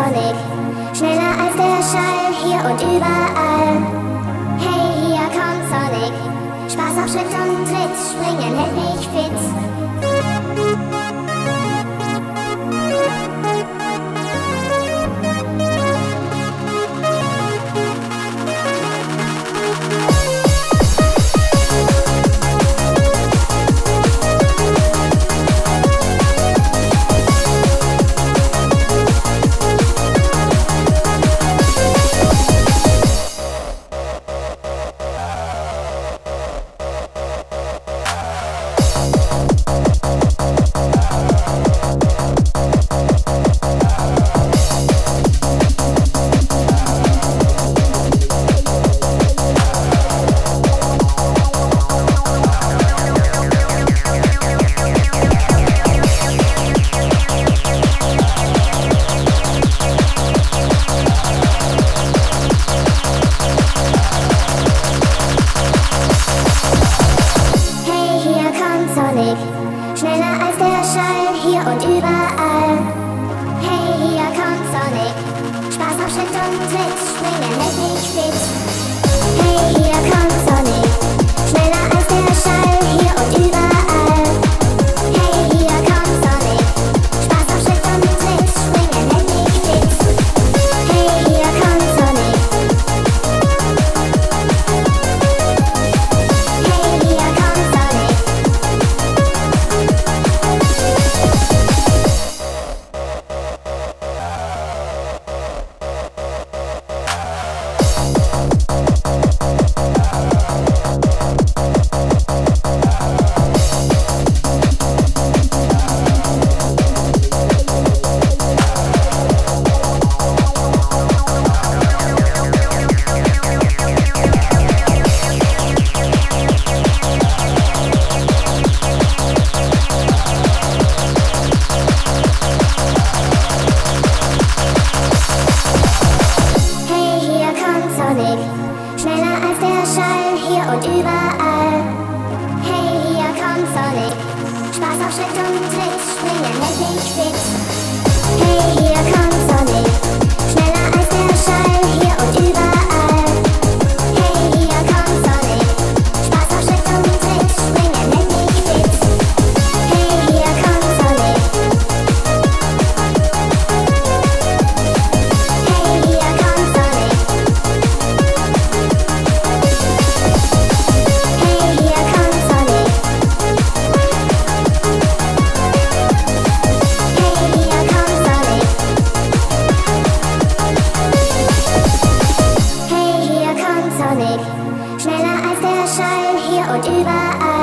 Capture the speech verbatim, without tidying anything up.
Sonic, schneller als der Schall, hier und überall. Hey, hier kommt Sonic, Spaß auf Schritt und Tritt, springen hält mich fit. Schneller als der Schall, hier und überall. Hey, hier kommt Sonic, Spaß auf Schritt und Tritt, springen hält mich fit. Hey, hier kommt Sonic, schneller als der Schall, hier und überall. Hey, hier kommt Sonic, Spaß auf Schritt und Tritt, springen hält mich fit. Hey, hier kommt Sonic. Hey, hier kommt Sonic. Schneller als der Schall, hier und überall. Hey, hier kommt Sonic, Spaß auf Schritt und Tritt, springen hält mich fit. Hey, hier kommt Sonic, schneller als der Schall, hier und überall. Hey, hier kommt Sonic, Spaß auf Schritt und Tritt, springen hält mich fit. Hey, hier kommt Sonic. Hey, hier kommt Sonic. Schneller als der Schall, hier und überall.